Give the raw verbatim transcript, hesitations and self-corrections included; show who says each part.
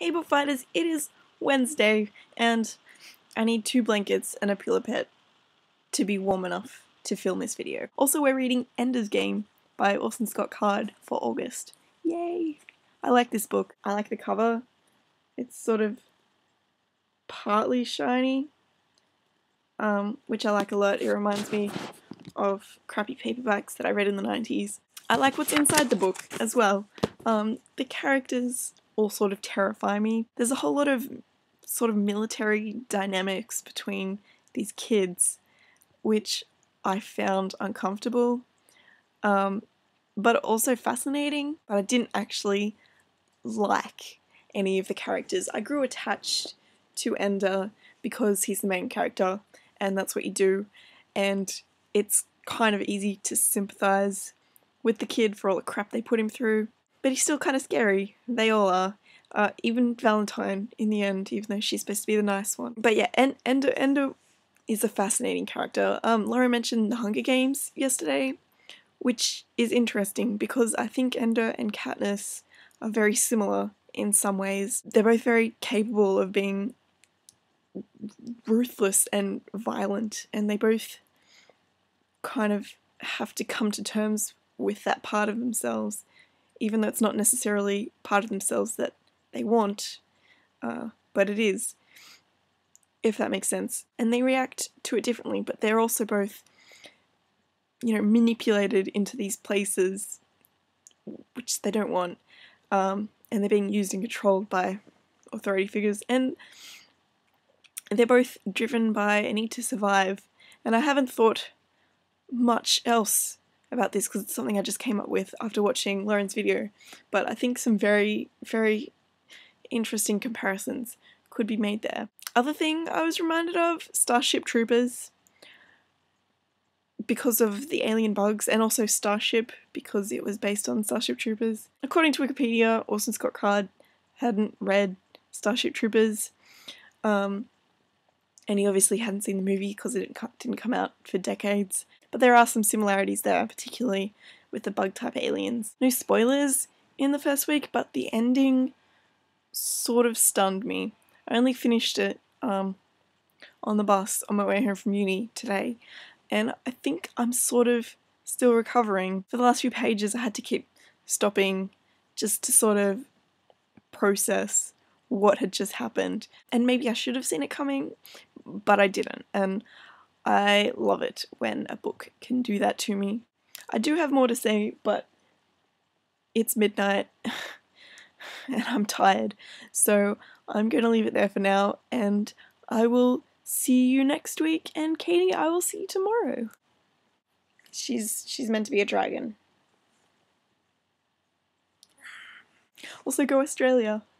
Speaker 1: Hey book fighters, it is Wednesday and I need two blankets and a pillow pet to be warm enough to film this video. Also, we're reading Ender's Game by Orson Scott Card for August. Yay! I like this book. I like the cover. It's sort of partly shiny, um, which I like a lot. It reminds me of crappy paperbacks that I read in the nineties. I like what's inside the book as well. Um, the characters all sort of terrify me. There's a whole lot of sort of military dynamics between these kids, which I found uncomfortable, um, but also fascinating, but I didn't actually like any of the characters. I grew attached to Ender because he's the main character and that's what you do, and it's kind of easy to sympathise with the kid for all the crap they put him through, but he's still kind of scary. They all are. Uh, even Valentine in the end, even though she's supposed to be the nice one. But yeah, en Ender, Ender is a fascinating character. Um, Laura mentioned the Hunger Games yesterday, which is interesting because I think Ender and Katniss are very similar in some ways. They're both very capable of being ruthless and violent, and they both kind of have to come to terms with that part of themselves, even though it's not necessarily part of themselves that they want, uh, but it is, if that makes sense. And they react to it differently, but they're also both, you know, manipulated into these places which they don't want, um, and they're being used and controlled by authority figures, and they're both driven by a need to survive. And I haven't thought much else about this because it's something I just came up with after watching Lauren's video, but I think some very, very interesting comparisons could be made there. Other thing I was reminded of, Starship Troopers, because of the alien bugs, and also Starship because it was based on Starship Troopers. According to Wikipedia, Orson Scott Card hadn't read Starship Troopers, um, and he obviously hadn't seen the movie because it didn't come out for decades. But there are some similarities there, particularly with the bug-type aliens. No spoilers in the first week, but the ending sort of stunned me. I only finished it um, on the bus on my way home from uni today, and I think I'm sort of still recovering. For the last few pages I had to keep stopping just to sort of process what had just happened. And maybe I should have seen it coming, but I didn't, and I love it when a book can do that to me. I do have more to say, but it's midnight and I'm tired, so I'm going to leave it there for now, and I will see you next week, and Katie, I will see you tomorrow. She's, she's meant to be a dragon. Also, go Australia.